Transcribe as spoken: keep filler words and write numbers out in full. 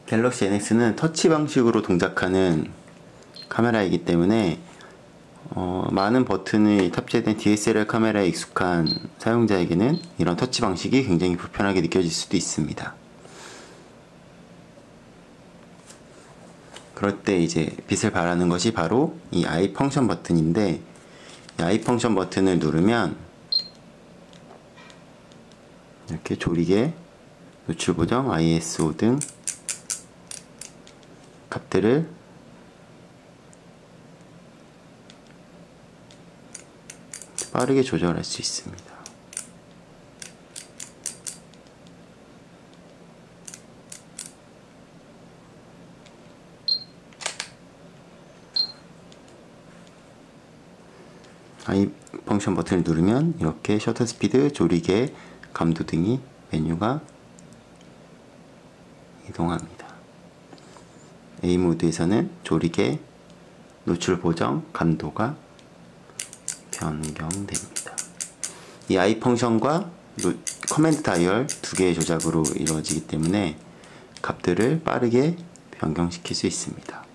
갤럭시 엔엑스는 터치 방식으로 동작하는 카메라이기 때문에 어, 많은 버튼이 탑재된 디에스엘알 카메라에 익숙한 사용자에게는 이런 터치 방식이 굉장히 불편하게 느껴질 수도 있습니다. 그럴 때 이제 빛을 발하는 것이 바로 이 아이 펑션 버튼인데, 이 아이 펑션 버튼을 누르면 이렇게 조리개, 노출 보정, 아이에스오 등 값들을 빠르게 조절할 수 있습니다. 아이 펑션 버튼을 누르면 이렇게 셔터 스피드, 조리개, 감도 등이 메뉴가 이동합니다. A 모드에서는 조리개, 노출 보정, 감도가 변경됩니다. 이 아이 펑션과 커맨드 다이얼 두 개의 조작으로 이루어지기 때문에 값들을 빠르게 변경시킬 수 있습니다.